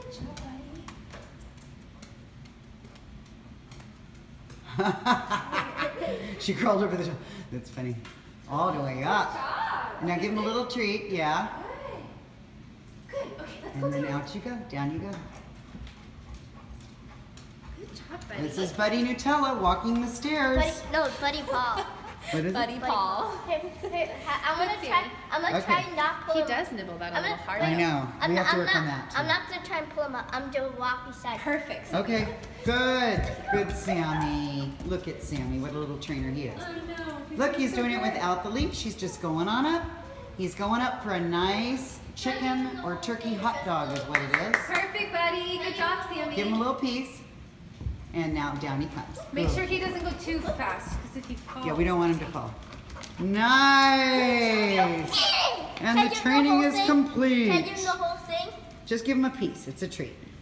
Good job, buddy. She crawled over the top. That's funny. All the way up. Good job. Now give him a little treat, yeah. Good. Okay, let's And go then down. out you go, down you go. Good job, buddy. This is Buddy Nutella walking the stairs. Buddy Paul. What is Buddy it? Paul. Here, I'm gonna try not pull He him. does nibble that a little hard. I know. We have to work on that I'm too. not gonna try and pull him up. I'm gonna walk beside him. Perfect. Okay, good. Good, Sammy. Look at Sammy, what a little trainer he is. Oh no. Look, he's doing it without the leash. He's just going on up. He's going up for a nice chicken or turkey hot dog is what it is. Perfect, buddy. Good job, Sammy. Give him a little piece. And now down he comes. Make Good. sure he doesn't go too fast, because if he falls. Yeah, we don't want him to fall. Nice! And the training is complete. Can I do the whole thing? Just give him a piece. It's a treat.